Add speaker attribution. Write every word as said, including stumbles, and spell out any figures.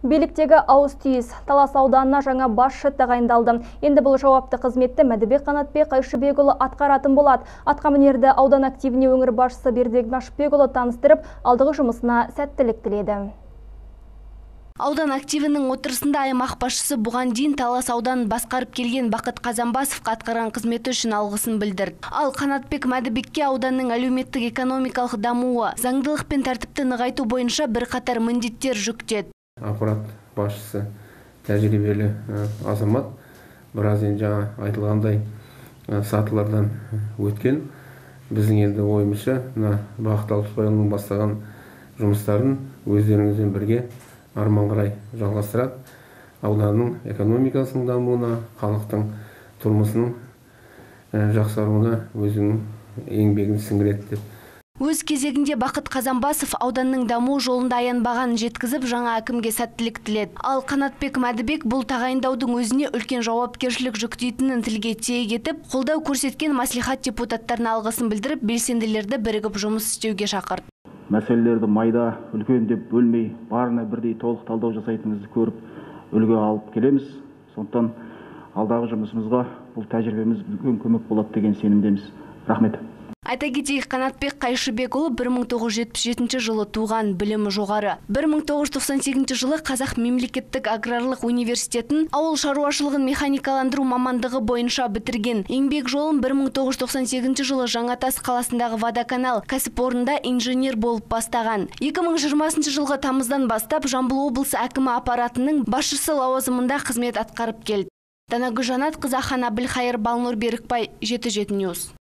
Speaker 1: Биліктегі ауыз түйіс. Талас ауданына жаңа басшы тағайындалды. Енді бұл жауапты қызметті Мәдібек Қанатбек Қайшыбекұлы атқаратын болады. Атқамінерді аудан активіне өңір басшысы Бердібек Машбекұлы таныстырып, алдағы жұмысына сәттілік тіледі.
Speaker 2: Аудан активінің отырысында аймақ басшысы бұған дейін Талас ауданын басқарып келген Бақыт Қазанбасовқа атқарған қызметі үшін алғысын білдірді. Ал Қанатбек Мәдібекке ауданның әлеуметтік экономикалық дамуы, заңдылық пен тәртіпті нығайту бойынша бірқатар міндеттер жүктеді.
Speaker 3: Аппарат басшысы тәжірибелі азамат, біраз енді жаңа айтылғандай сатылардан өткен. Біздің енді ойымызша Бақыт Алпысбайұлының бастаған жұмыстарын өздеріңізбен бірге арман қарай жалғастырады. Ауданның экономикасының дамуына, халықтың тұрмысының жақсаруына өзінің еңбегін сіңіреді деп.
Speaker 2: Өз кезегінде Бақыт Қазанбасов ауданның даму жолында аянбағанын жеткізіп, жаңа әкімге сәттілік тіледі. Ал Қанатбек Мәдібек бұл тағайындаудың өзіне үлкен жауапкершілік жүктейтінін тілге тиек етіп, қолдау көрсеткен мәслихат депутаттарына алғысын білдіріп, белсенділерді бірігіп жұмыс істеуге шақырды.
Speaker 4: Мәселелерді майда, үлкен деп бөлмей, барына бірдей толық талдау жасайтыныңызды көріп, үлгі алып келеміз. Сондықтан алдағы жұмысымызға бұл тәжірибеміз үлкен көмек болады деген сенімдеміз. Рахмет.
Speaker 2: Айта кетейік, Қанатбек Қайшыбекұлы бір мың тоғыз жүз жетпіс жетінші жылы туған, білімі жоғары. бір мың тоғыз жүз тоқсан сегізінші жылы Қазақ мемлекеттік аграрлық университетін ауыл шаруашылығын механикаландыру мамандығы бойынша бітірген. Еңбек жолын бір мың тоғыз жүз тоқсан сегізінші жылы Жаңатас қаласындағы водоканал кәсіпорнында инженер болып бастаған. екі мың жиырмасыншы жылғы тамыздан бастап Жамбыл облысы әкімі аппаратының басшысы лауазымында қызмет атқарып келді. Данагүл Жанатқызы, Хан Әбілхайыр, Балнур Берікбай, жеті жеті ньюс.